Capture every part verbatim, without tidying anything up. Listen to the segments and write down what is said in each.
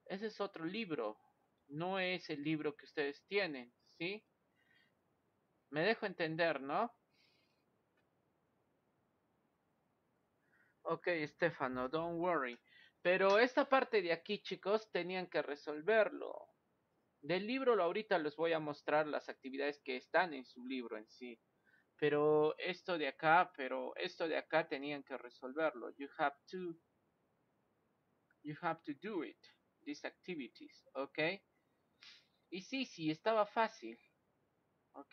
Ese es otro libro. No es el libro que ustedes tienen, ¿sí? Me dejo entender, ¿no? Ok, Stefano, don't worry. Pero esta parte de aquí, chicos, tenían que resolverlo. Del libro ahorita les voy a mostrar las actividades que están en su libro en sí. Pero esto de acá, pero esto de acá tenían que resolverlo. You have to, you have to do it. These activities, ¿ok? Y sí, sí, estaba fácil, ¿ok?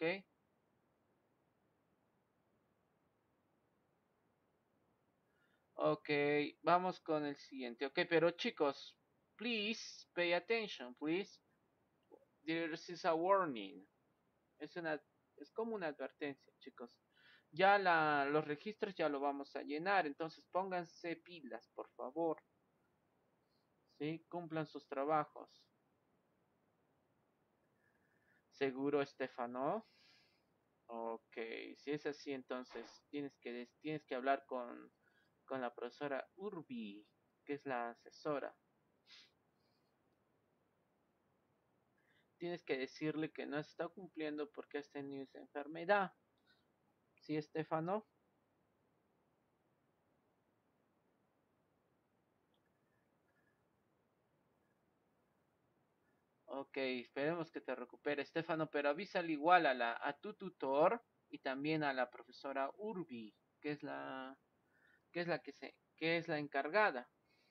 Ok, vamos con el siguiente. Ok, pero chicos, please pay attention, please. This is a warning. Es una, es como una advertencia, chicos. Ya la, los registros ya lo vamos a llenar, entonces pónganse pilas, por favor. ¿Sí? Cumplan sus trabajos. ¿Seguro, Estefano? Ok, si es así, entonces tienes que, tienes que hablar con, con la profesora Urbi, que es la asesora. Tienes que decirle que no está cumpliendo porque has tenido esa enfermedad. ¿Sí, Estefano? Ok, esperemos que te recupere, Estefano, pero avísale igual a, la, a tu tutor y también a la profesora Urbi, que es la que es la que se que es la encargada,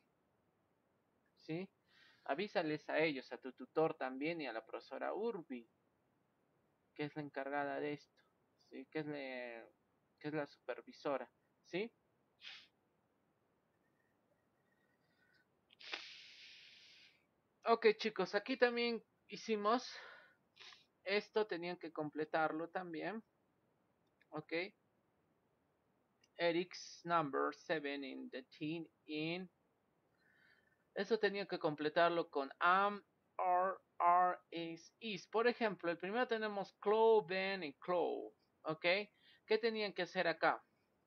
¿sí? Avísales a ellos, a tu tutor también y a la profesora Urbi, que es la encargada de esto, ¿sí? Que es la, que es la supervisora, ¿sí? Ok, chicos, aquí también hicimos esto, tenían que completarlo también, ¿ok? Eric's number seven in the team in. Eso tenía que completarlo con am, are, are, is, is. Por ejemplo, el primero tenemos clo, ben y clo, ¿ok? ¿Qué tenían que hacer acá?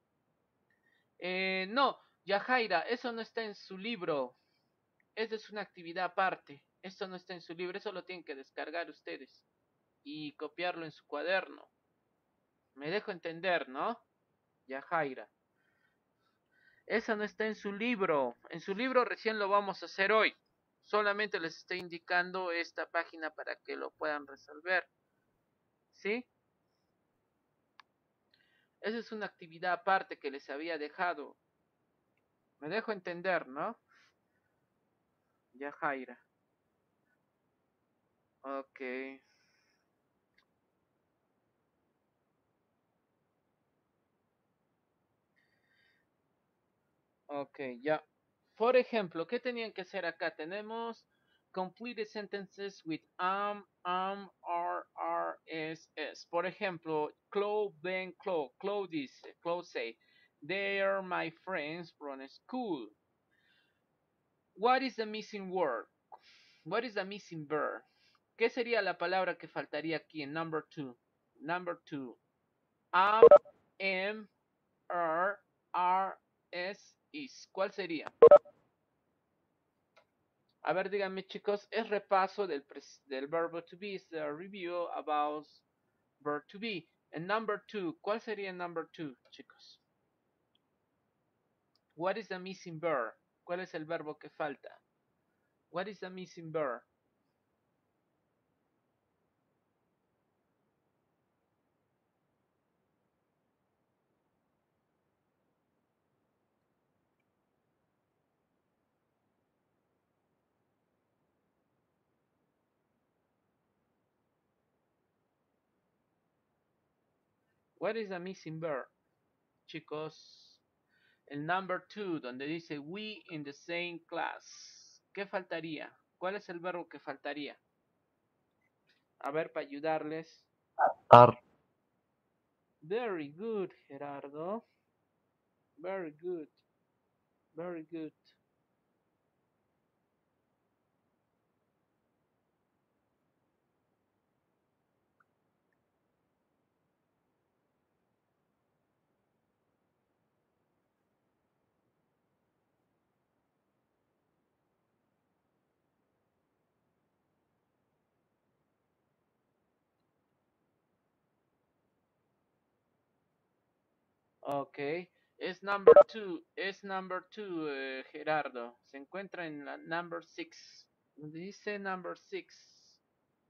Eh, no, Yajaira, eso no está en su libro. Esa es una actividad aparte. Esto no está en su libro, eso lo tienen que descargar ustedes y copiarlo en su cuaderno. Me dejo entender, ¿no? Yajaira. Eso no está en su libro. En su libro recién lo vamos a hacer hoy. Solamente les estoy indicando esta página para que lo puedan resolver. ¿Sí? Esa es una actividad aparte que les había dejado. Me dejo entender, ¿no? Ya, Jaira. Ok. Ok, ya. Por ejemplo, ¿qué tenían que hacer acá? Tenemos complete sentences with am, am, are, are, is, is. Por ejemplo, Chloe, Ben, Chloe. Chloe dice, Chloe say, they are my friends from school. What is the missing word? What is the missing verb? ¿Qué sería la palabra que faltaría aquí en number two? Number two. Am, am, are, are, is, is. ¿Cuál sería? A ver, díganme, chicos, es repaso del, del verbo to be, es a review about verb to be. En number two, ¿cuál sería number two, chicos? What is the missing verb? ¿Cuál es el verbo que falta? What is the missing verb? What is the missing verb, chicos? El number two, donde dice we in the same class. ¿Qué faltaría? ¿Cuál es el verbo que faltaría? A ver, para ayudarles. Are. Very good, Gerardo. Very good. Very good. Ok. Es number two. Es number two, eh, Gerardo. Se encuentra en la number six. Dice number six.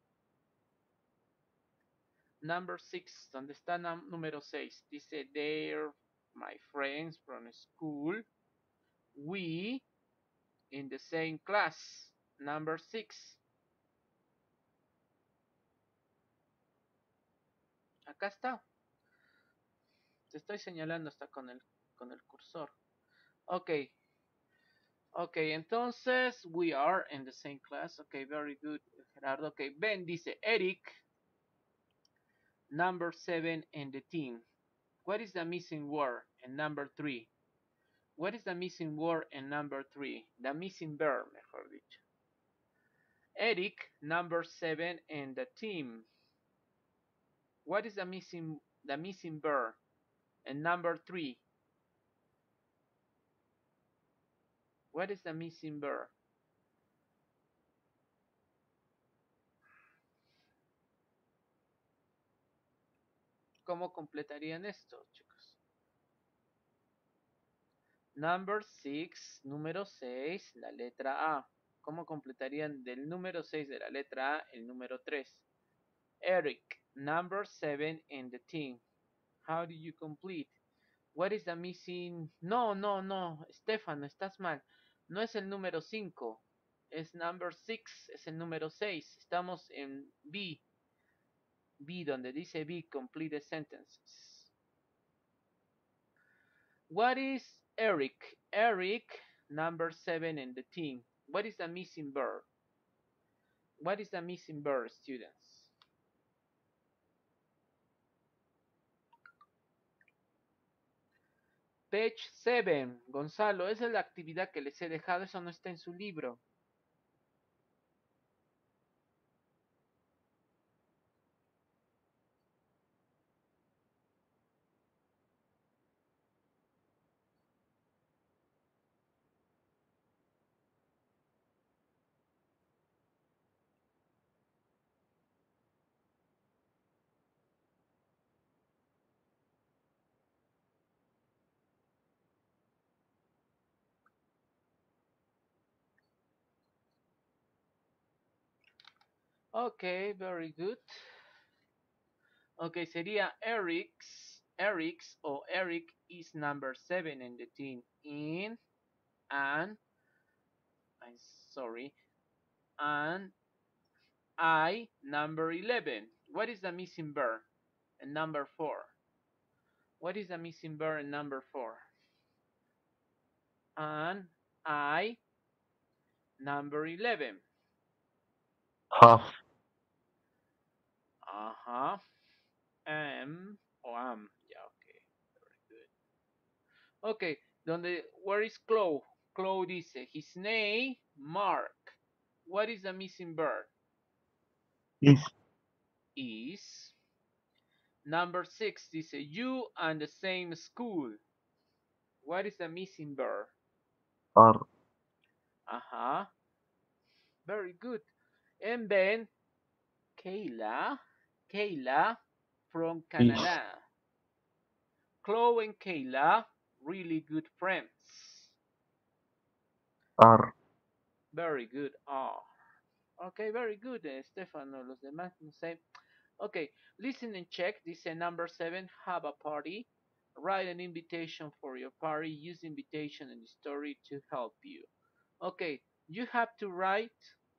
Number six. ¿Dónde está número seis? Dice there, my friends from school. We in the same class. Number six. Acá está. Te estoy señalando hasta con el, con el cursor. Ok. Ok, entonces we are in the same class. Ok, very good, Gerardo. Ok, Ben dice Eric, number seven in the team. What is the missing word in number three? What is the missing word in number three? The missing verb, mejor dicho. Eric, number seven in the team. What is the missing the missing verb in number three? What is the missing verb? ¿Cómo completarían esto, chicos? Number six, número seis, la letra A. ¿Cómo completarían del número seis de la letra A el número tres? Eric, number seven in the team. How do you complete? What is the missing? No, no, no, Stefano, estás mal. No es el número cinco. Es number six, es el número seis. Estamos en B. B, donde dice B, complete the sentences. What is Eric? Eric, number seven in the team. What is the missing verb? What is the missing verb, students? Page seven. Gonzalo, esa es la actividad que les he dejado. Eso no está en su libro. Okay, very good. Okay, sería Eric's. Eric's o Eric is number seven in the team. In and I'm sorry. And I number eleven. What is the missing verb? And number four. What is the missing verb in number four? And I number eleven. Have. Uh-huh. Am o am. Yeah, okay. Very good. Okay, donde where is Chloe? Chloe dice his name Mark. What is the missing verb? Is. Is. Number six dice you and the same school. What is the missing verb? Are. Uh-huh. Very good. And then Kayla. Kayla from Is. Canada. Chloe and Kayla, really good friends. Are. Very good. Oh, okay, very good, eh, Stefano. Los demás no sé. Okay, listen and check. Dice number seven, have a party. Write an invitation for your party. Use invitation and story to help you. Okay, you have to write.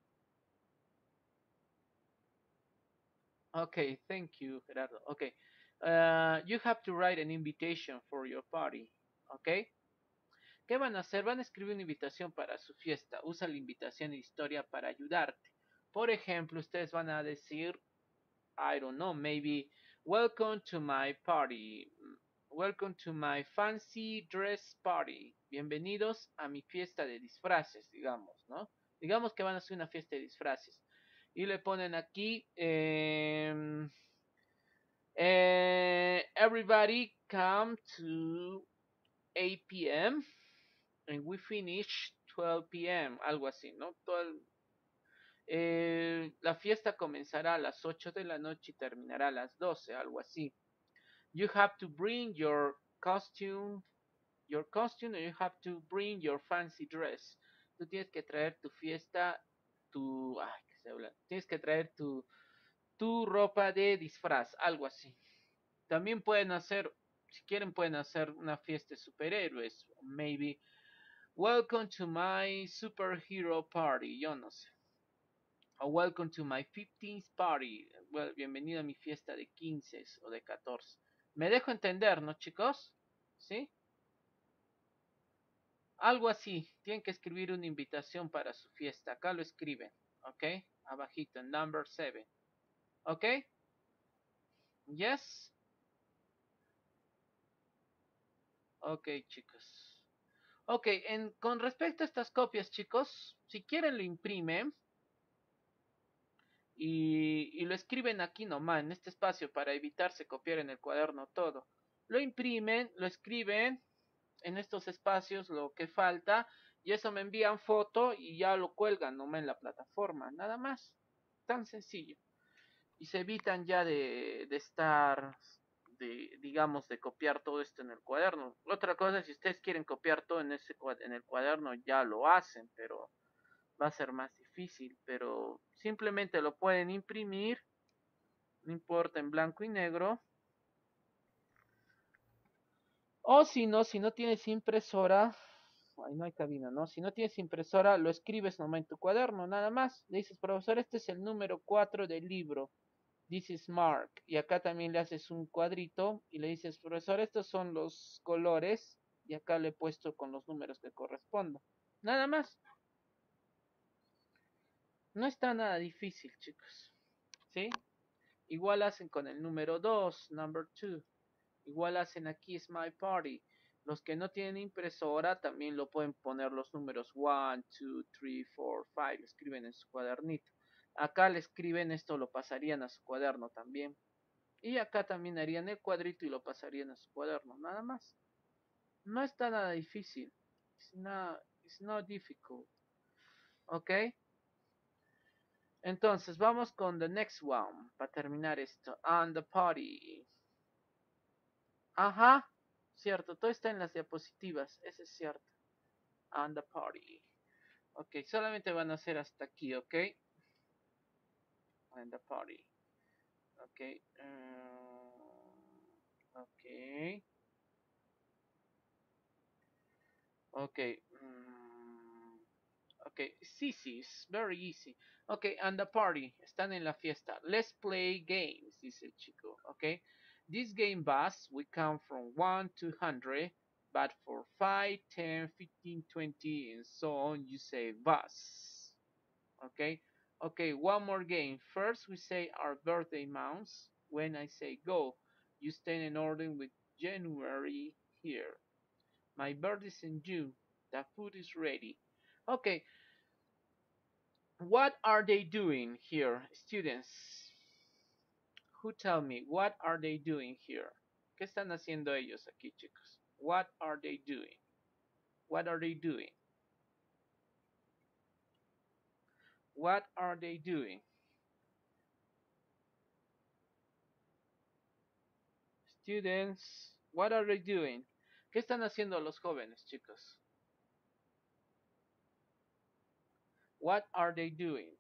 Okay, thank you, Gerardo. Okay, uh, you have to write an invitation for your party. Okay. ¿Qué van a hacer? Van a escribir una invitación para su fiesta. Usa la invitación y historia para ayudarte. Por ejemplo, ustedes van a decir, I don't know, maybe, welcome to my party. Welcome to my fancy dress party. Bienvenidos a mi fiesta de disfraces, digamos, ¿no? Digamos que van a hacer una fiesta de disfraces. Y le ponen aquí, eh, eh, everybody come to eight p m and we finish twelve p m, algo así, ¿no? Todo el, eh, la fiesta comenzará a las ocho de la noche y terminará a las doce, algo así. You have to bring your costume, your costume, and you have to bring your fancy dress. Tú tienes que traer tu fiesta, tu, ay, que se habla, tienes que traer tu, tu ropa de disfraz, algo así. También pueden hacer, si quieren, pueden hacer una fiesta de superhéroes, maybe, welcome to my superhero party, yo no sé. O welcome to my fifteenth party, well, bienvenido a mi fiesta de quince o de catorce. Me dejo entender, ¿no, chicos? ¿Sí? Algo así, tienen que escribir una invitación para su fiesta. Acá lo escriben, ¿ok? Abajito, en number seven. ¿Ok? Yes. Ok, chicos. Ok, en, con respecto a estas copias, chicos, si quieren lo imprimen y, y lo escriben aquí nomás, en este espacio, para evitarse copiar en el cuaderno todo. Lo imprimen, lo escriben en estos espacios lo que falta y eso me envían foto y ya lo cuelgan nomás en la plataforma, nada más. Tan sencillo. Y se evitan ya de, de estar, de, digamos, de copiar todo esto en el cuaderno. Otra cosa, si ustedes quieren copiar todo en, ese, en el cuaderno, ya lo hacen, pero va a ser más difícil. Pero simplemente lo pueden imprimir, no importa, en blanco y negro. O si no, si no tienes impresora, ahí no hay cabina, ¿no? Si no tienes impresora, lo escribes nomás en tu cuaderno, nada más. Le dices, profesor, este es el número cuatro del libro. This is Mark. Y acá también le haces un cuadrito y le dices, profesor, estos son los colores. Y acá le he puesto con los números que correspondan. Nada más. No está nada difícil, chicos. ¿Sí? Igual hacen con el número dos, number two. Igual hacen aquí es my party. Los que no tienen impresora también lo pueden poner los números one, two, three, four, five. Lo escriben en su cuadernito. Acá le escriben esto, lo pasarían a su cuaderno también. Y acá también harían el cuadrito y lo pasarían a su cuaderno, nada más. No está nada difícil. It's not, it's not difficult. ¿Ok? Entonces, vamos con the next one. Para terminar esto. On the party. Ajá. Cierto, todo está en las diapositivas. Eso es cierto. On the party. Ok, solamente van a hacer hasta aquí, ¿ok? On the party. Ok. Uh, ok. Ok. Mm, ok, it's easy, it's very easy. Ok, and the party, están en la fiesta. Let's play games, dice el chico. Ok, this game bus, we count from one to one hundred, but for five, ten, fifteen, twenty, and so on, you say bus. Ok, ok, one more game. First, we say our birthday months. When I say go, you stand in order with January here. My birthday is in June. The food is ready. Okay, what are they doing here, students? Who tell me, what are they doing here? ¿Qué están haciendo ellos aquí, chicos? What are they doing? What are they doing? What are they doing? Students, what are they doing? ¿Qué están haciendo los jóvenes, chicos? What are they doing?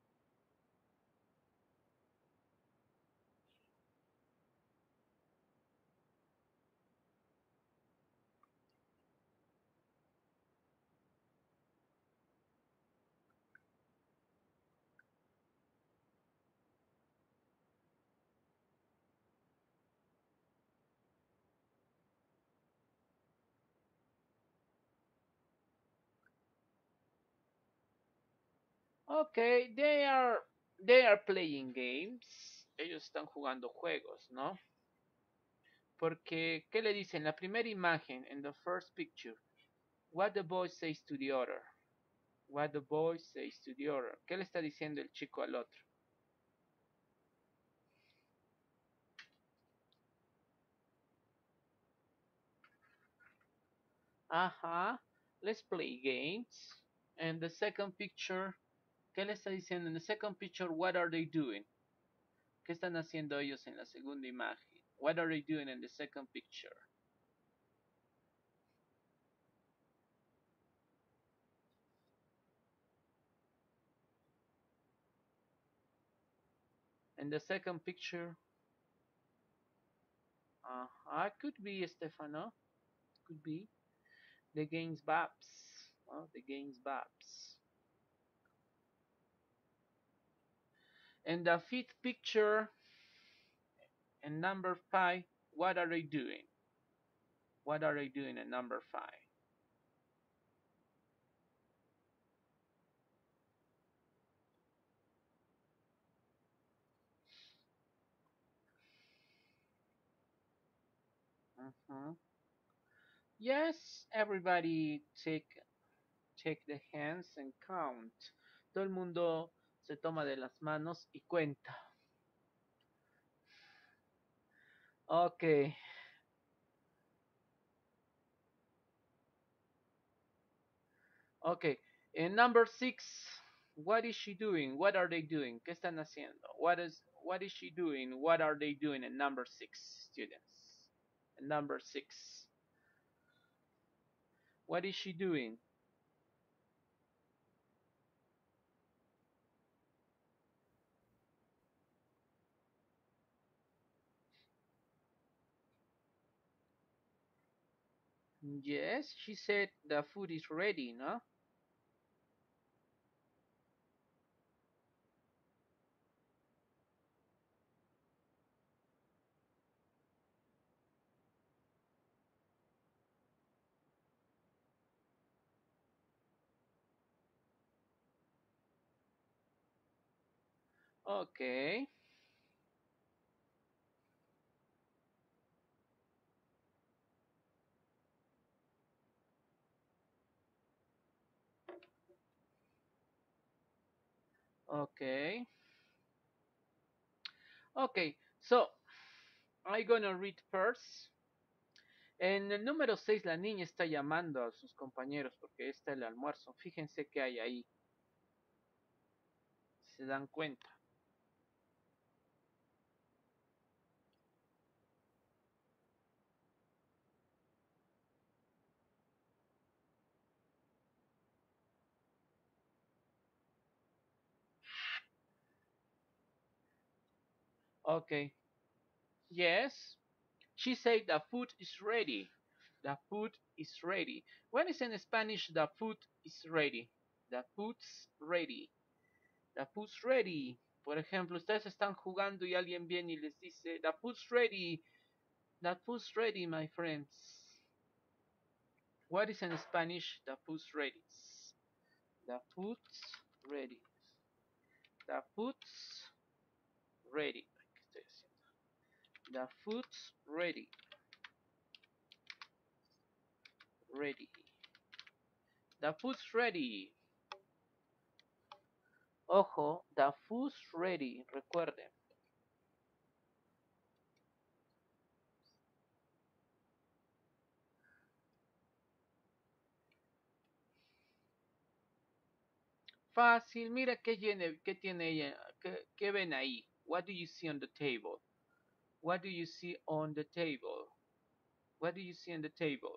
Okay, they are they are playing games. Ellos están jugando juegos, ¿no? Porque, ¿qué le dicen? La primera imagen, en the first picture, what the boy says to the other. What the boy says to the other. ¿Qué le está diciendo el chico al otro? Ajá, let's play games. And the second picture, ¿qué le está diciendo? En the second picture, what are they doing? ¿Qué están haciendo ellos en la segunda imagen? What are they doing in the second picture? And the second picture, uh, uh could be Stefano, could be the game's Babs, oh, the game's Babs. And the fifth picture, and number five, what are they doing? What are they doing at number five? Uh-huh. Yes, everybody take take the hands and count. Todo el mundo se toma de las manos y cuenta. Okay. Okay. In number six, what is she doing? What are they doing? ¿Qué están haciendo? What is what is she doing? What are they doing in number six, students? In number six. What is she doing? Yes, she said the food is ready, no? Okay. Okay. Okay. So, I'm gonna read first. En el número seis, la niña está llamando a sus compañeros porque está el almuerzo. Fíjense qué hay ahí. Se dan cuenta. Okay. Yes. She said the food is ready. The food is ready. When is in Spanish the food is ready? The food's ready. The food's ready. Por ejemplo, ustedes están jugando y alguien viene y les dice, the food's ready. The food's ready, my friends. What is in Spanish? The food's ready. The food's ready. The food's ready. The food's ready. Ready. The food's ready. Ojo, the food's ready. Recuerden. Fácil, mira qué tiene, qué tiene ella, qué, qué ven ahí. What do you see on the table? What do you see on the table? What do you see on the table?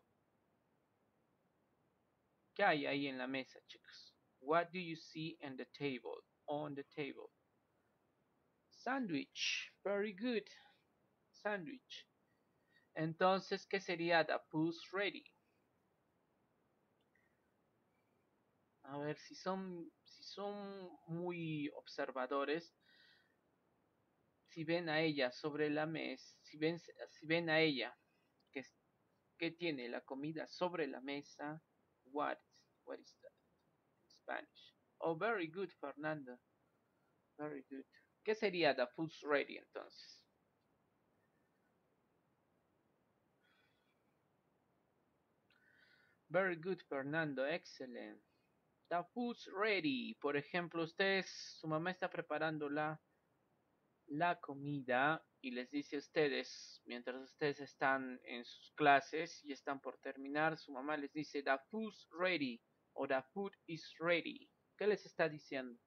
¿Qué hay ahí en la mesa, chicos? What do you see on the table? On the table. Sandwich. Very good. Sandwich. Entonces, ¿qué sería the food's ready? A ver, si son, si son muy observadores, si ven a ella sobre la mesa, si ven, si ven a ella que, que tiene la comida sobre la mesa, what, what is that in Spanish? Oh, very good, Fernando. Very good. ¿Qué sería the food's ready entonces? Very good, Fernando. Excellent. The food's ready. Por ejemplo, ustedes, su mamá está preparando la, la comida y les dice a ustedes, mientras ustedes están en sus clases y están por terminar, su mamá les dice, the food's ready, o the food is ready. ¿Qué les está diciendo?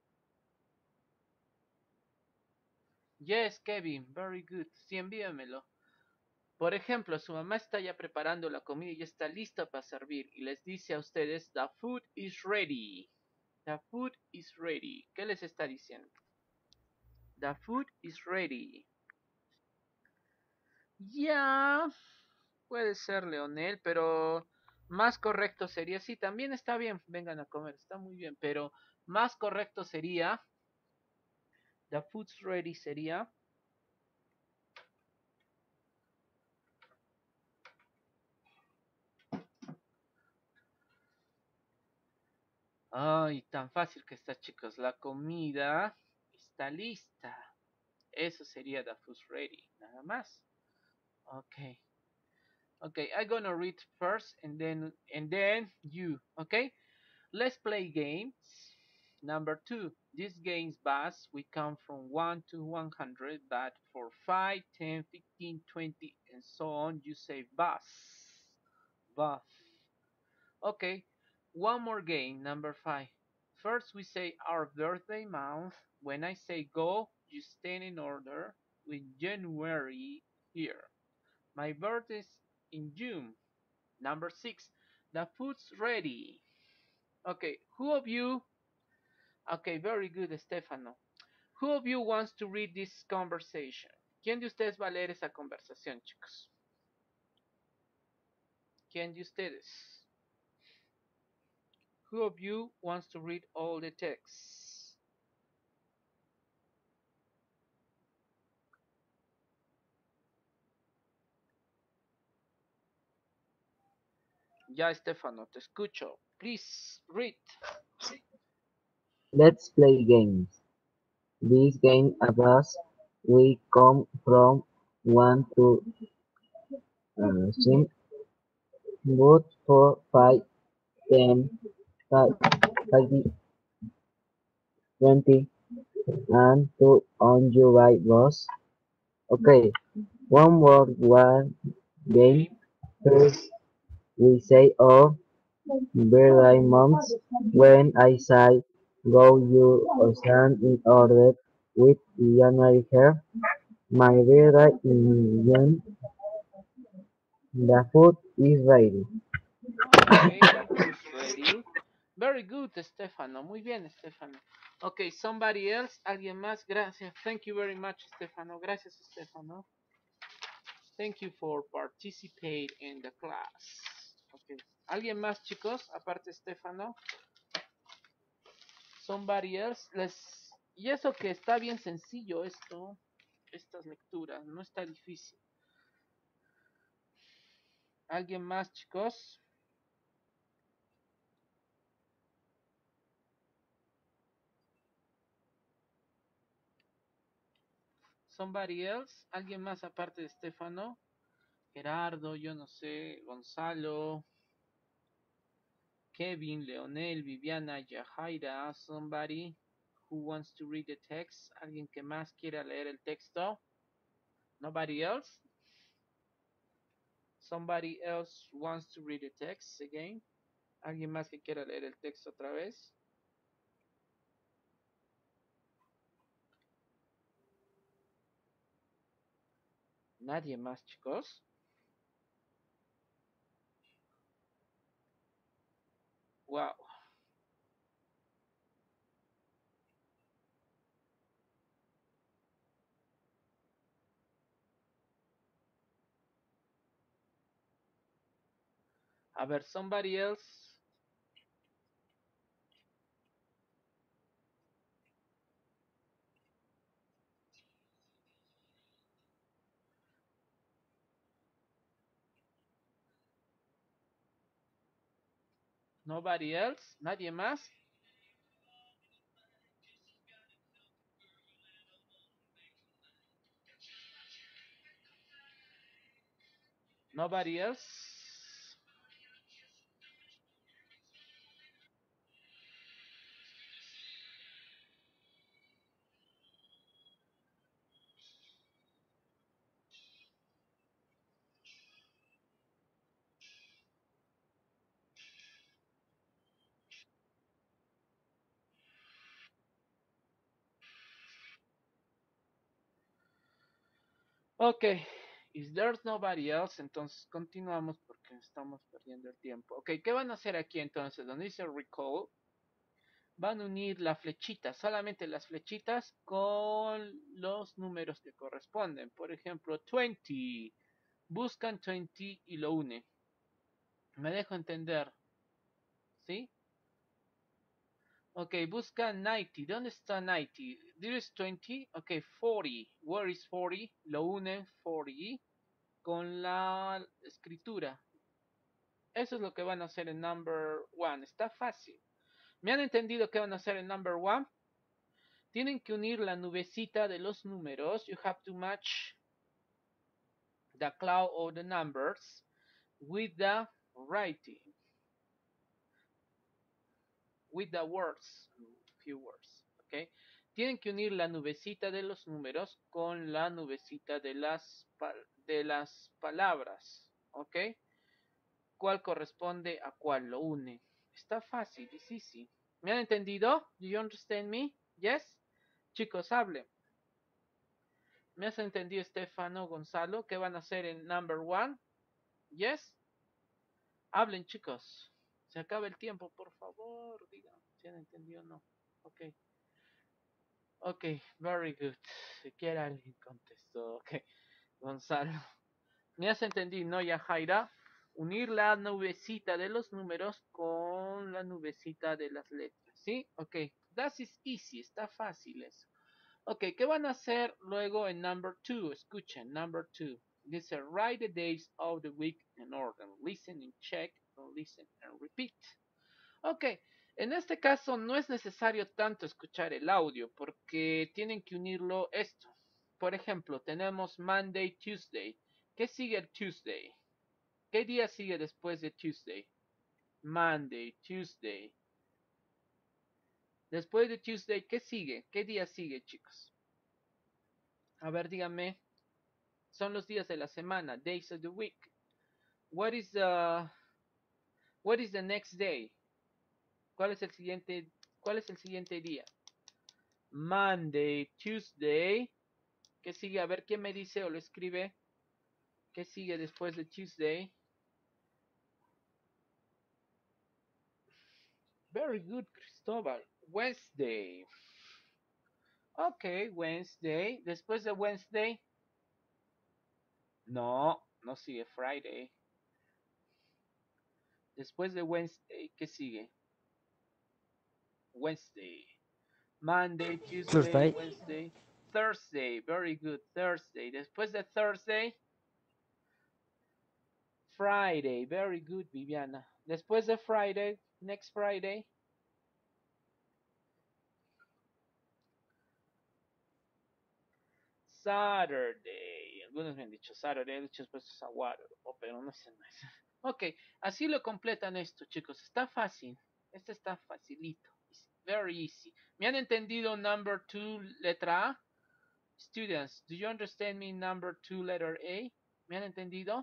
Yes, Kevin, very good. Sí, envíamelo. Por ejemplo, su mamá está ya preparando la comida y ya está lista para servir y les dice a ustedes, the food is ready. The food is ready. ¿Qué les está diciendo? The food is ready. Ya, puede ser Leonel, pero más correcto sería, sí, también está bien, vengan a comer, está muy bien, pero más correcto sería, the food's ready sería, ay, tan fácil que está, chicos, la comida está lista. Eso sería the food's ready, nada más. Okay. Okay, I'm gonna read first and then and then you. Okay, let's play games. Number two, these games bus we count from one to one hundred, but for five, ten, fifteen, twenty, and so on, you say bus. Bus. Okay, one more game. Number five. First, we say our birthday month. When I say go, you stand in order with January here. My birthday's in June. Number six, the food's ready. Okay, who of you? Okay, very good, Stefano. Who of you wants to read this conversation? ¿Quién de ustedes va a leer esa conversación, chicos? ¿Quién de ustedes? Who of you wants to read all the text? Ya, Stefano, te escucho. Please read. Let's play games. This game adds we come from one to uh, six, but for five, ten, five, twenty, and two on your right, boss. Okay, one word, one game. Game. First, we say oh, birthday months. When I say go, you stand in order with January here. My birthday in June. The food is ready. Okay, the food's ready. Very good, Stefano. Muy bien, Stefano. Okay, somebody else. ¿Alguien más? Gracias. Thank you very much, Stefano. Gracias, Stefano. Thank you for participate in the class. Okay. ¿Alguien más, chicos? Aparte, Stefano. Somebody else. Les... Y eso que está bien sencillo esto. Estas lecturas. No está difícil. ¿Alguien más, chicos? Somebody else. ¿Alguien más aparte de Stefano? Gerardo, yo no sé, Gonzalo, Kevin, Leonel, Viviana, Yajaira, somebody who wants to read the text, alguien que más quiera leer el texto. Nobody else? Somebody else wants to read the text again. ¿Alguien más que quiera leer el texto otra vez? Nadie más, chicos. Wow. A ver, somebody else. Nobody else. Nadie más. Nobody else. Ok, if there's nobody else, entonces continuamos porque estamos perdiendo el tiempo. Ok, ¿qué van a hacer aquí entonces? Donde dice recall, van a unir la flechita, solamente las flechitas con los números que corresponden. Por ejemplo, veinte. Buscan veinte y lo unen. Me dejo entender. ¿Sí? Ok, busca noventa. ¿Dónde está noventa? There is veinte. Ok, cuarenta. Where is cuarenta? Lo unen cuarenta con la escritura. Eso es lo que van a hacer en number one. Está fácil. ¿Me han entendido qué van a hacer en number one? Tienen que unir la nubecita de los números. You have to match the cloud or the numbers with the writing. With the words. Few words. Okay. Tienen que unir la nubecita de los números con la nubecita de las, de las palabras. ¿Ok? ¿Cuál corresponde a cuál lo une? Está fácil, es easy. ¿Me han entendido? Do you understand me? Yes? Chicos, hablen. ¿Me has entendido, Estefano, Gonzalo? ¿Qué van a hacer en number one? Yes? Hablen, chicos. Se acaba el tiempo, por favor. Digan si han entendido o no. Ok. Ok, very good. Siquiera alguien contestó. Ok, Gonzalo. ¿Me has entendido, no, Yajaira? Unir la nubecita de los números con la nubecita de las letras. ¿Sí? Ok, that is easy. Está fácil eso. Ok, ¿qué van a hacer luego en number two? Escuchen, number two. Dice, write the days of the week in order. Listen and check, listen and repeat. Ok, en este caso no es necesario tanto escuchar el audio porque tienen que unirlo esto. Por ejemplo, tenemos Monday, Tuesday. ¿Qué sigue el Tuesday? ¿Qué día sigue después de Tuesday? Monday, Tuesday. Después de Tuesday, ¿qué sigue? ¿Qué día sigue, chicos? A ver, díganme. Son los días de la semana, days of the week. What is the What is the next day? ¿Cuál es el siguiente ¿Cuál es el siguiente día? Monday, Tuesday. ¿Qué sigue? A ver, ¿quién me dice o lo escribe? ¿Qué sigue después de Tuesday? Very good, Cristóbal. Wednesday. Ok, Wednesday. Después de Wednesday. No, no sigue Friday. Después de Wednesday, ¿qué sigue? Wednesday. Monday, Tuesday, Thursday. Wednesday, Thursday. Very good, Thursday. Después de Thursday, Friday. Very good, Viviana. Después de Friday, next Friday. Saturday. Algunos me han dicho Saturday, muchos pues Saguaro, pero no sé más. Ok, así lo completan esto, chicos. Está fácil. Este está facilito. It's very easy. ¿Me han entendido number two, letra A? Students, do you understand me number two, letter A? ¿Me han entendido?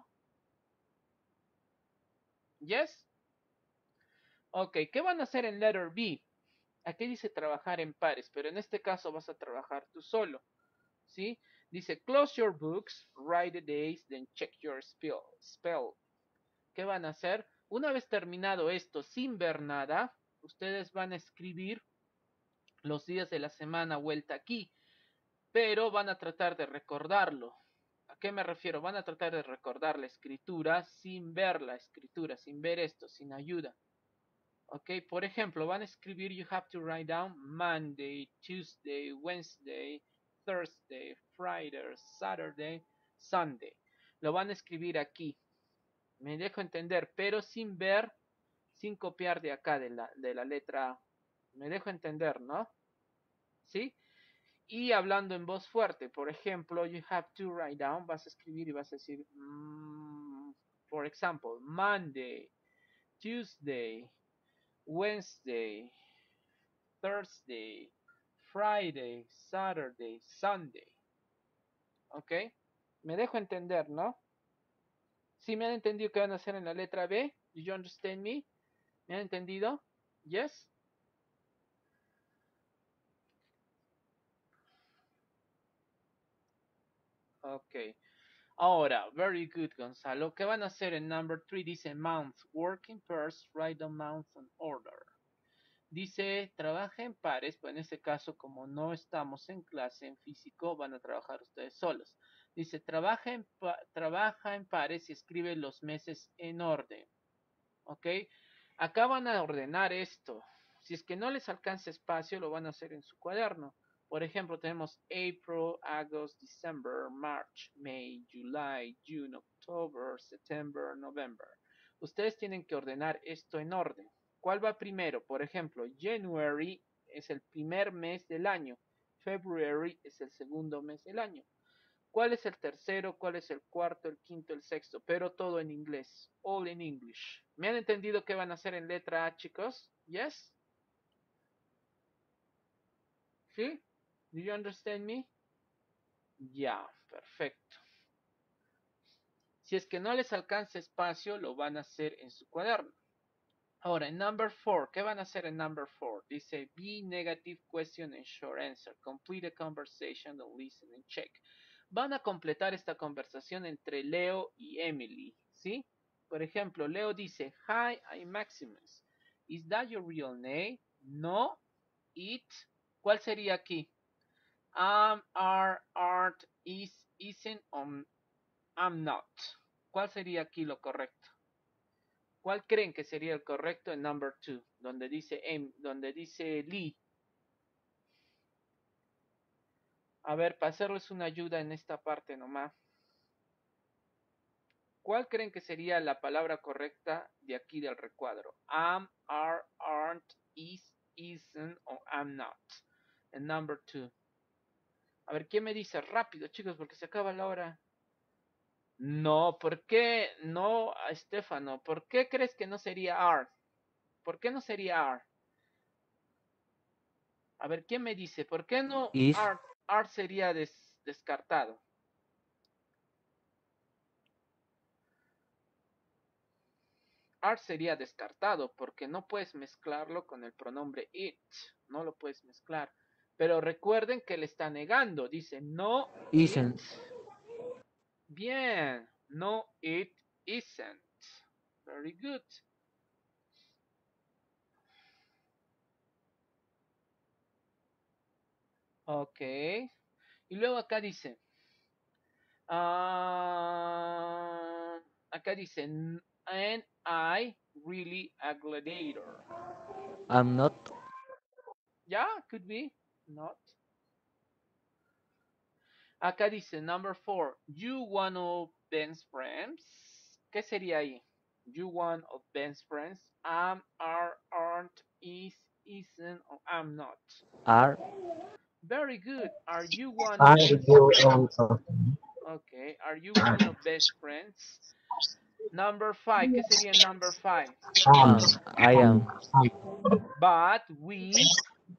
Yes? Ok, ¿qué van a hacer en letter B? Aquí dice trabajar en pares, pero en este caso vas a trabajar tú solo. ¿Sí? Dice, close your books, write the days, then check your spell. spell. ¿Qué van a hacer? Una vez terminado esto, sin ver nada, ustedes van a escribir los días de la semana vuelta aquí, pero van a tratar de recordarlo. ¿A qué me refiero? Van a tratar de recordar la escritura sin ver la escritura, sin ver esto, sin ayuda. Ok, por ejemplo, van a escribir, you have to write down Monday, Tuesday, Wednesday, Thursday, Friday, Saturday, Sunday. Lo van a escribir aquí. Me dejo entender, pero sin ver, sin copiar de acá, de la, de la letra A. Me dejo entender, ¿no? ¿Sí? Y hablando en voz fuerte, por ejemplo, you have to write down, vas a escribir y vas a decir, mm, for example, Monday, Tuesday, Wednesday, Thursday, Friday, Saturday, Sunday. ¿Ok? Me dejo entender, ¿no? ¿Sí me han entendido qué van a hacer en la letra B? Do you understand me? ¿Me han entendido? Yes? Ok. Ahora, very good, Gonzalo. ¿Qué van a hacer en number three? Dice month. Work in pairs, write the month in order. Dice, trabaja en pares, pues en este caso, como no estamos en clase en físico, van a trabajar ustedes solos. Dice, trabaja en, trabaja en pares y escribe los meses en orden. ¿Ok? Acá van a ordenar esto. Si es que no les alcanza espacio, lo van a hacer en su cuaderno. Por ejemplo, tenemos April, August, December, March, May, July, June, October, September, November. Ustedes tienen que ordenar esto en orden. ¿Cuál va primero? Por ejemplo, January es el primer mes del año. February es el segundo mes del año. ¿Cuál es el tercero? ¿Cuál es el cuarto, el quinto, el sexto? Pero todo en inglés. All in English. ¿Me han entendido qué van a hacer en letra A, chicos? Yes? ¿Sí? Do you understand me? Ya, perfecto. Si es que no les alcanza espacio, lo van a hacer en su cuaderno. Ahora, en number four, ¿qué van a hacer en number four? Dice, be negative question and short answer. Complete a conversation and listen and check. Van a completar esta conversación entre Leo y Emily, ¿sí? Por ejemplo, Leo dice, hi, I'm Maximus. Is that your real name? No, it. ¿Cuál sería aquí? Am, are, aren't, is, isn't, um, I'm not. ¿Cuál sería aquí lo correcto? ¿Cuál creen que sería el correcto en number two? Donde dice M, donde dice Lee. A ver, para hacerles una ayuda en esta parte nomás. ¿Cuál creen que sería la palabra correcta de aquí del recuadro? Am, are, aren't, is, isn't o am not. En number two. A ver, ¿quién me dice? Rápido, chicos, porque se acaba la hora. No, ¿por qué? No, Estefano, ¿por qué crees que no sería are? ¿Por qué no sería are? A ver, ¿quién me dice? ¿Por qué no Is. are, are sería des, descartado? Are sería descartado porque no puedes mezclarlo con el pronombre it. No lo puedes mezclar. Pero recuerden que le está negando. Dice no Isn't. it. Bien. No it isn't. Very good. Ok. Y luego acá dice. Uh, acá dice. And I really a gladiator. I'm not. Yeah, could be. Not. Acá dice number four. You one of Ben's friends. ¿Qué sería ahí? You one of Ben's friends. Am, are, aren't, is, isn't, or am not. Are. Very good. Are you one Are of Ben's you friends? on? Okay. Are you one of best friends? Number five. ¿Qué sería number five? Am. Um, I am. But we.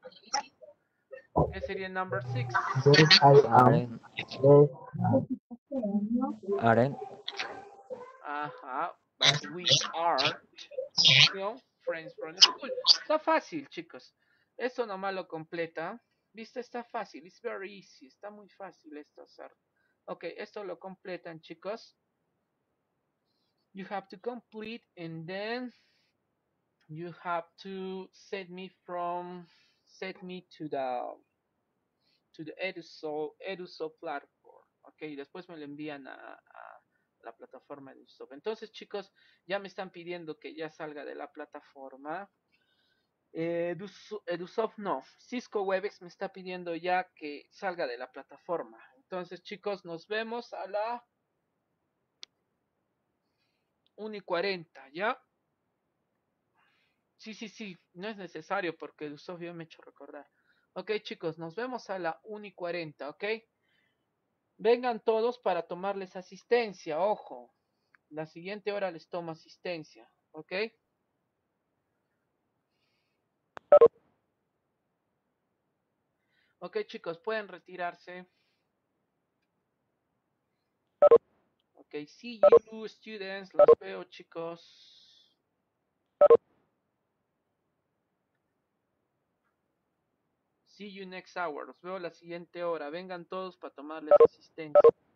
¿Qué sería number six? Yes, I am. Aren't. Yes, Aren't. Ajá. But we aren't. You know, friends from the school. Está fácil, chicos. Esto nomás lo completa. ¿Viste? Está fácil. It's very easy. Está muy fácil esto hacer. Ok, esto lo completan, chicos. You have to complete and then you have to set me from set me to the to the Eduso, Eduso platform. Ok, después me lo envían a, a la plataforma de Edusoft. Entonces, chicos, ya me están pidiendo que ya salga de la plataforma. Eh, Edusoft no, Cisco Webex me está pidiendo ya que salga de la plataforma. Entonces, chicos, nos vemos a la una y cuarenta, ¿ya? Sí, sí, sí, no es necesario porque Edusoft ya me ha hecho recordar. Ok, chicos, nos vemos a la una y cuarenta, ¿ok? Vengan todos para tomarles asistencia, ojo. La siguiente hora les tomo asistencia, ¿ok? Ok, chicos, pueden retirarse. Ok, see you, students. Los veo, chicos. See you next hour. Los veo la siguiente hora. Vengan todos para tomarles asistencia.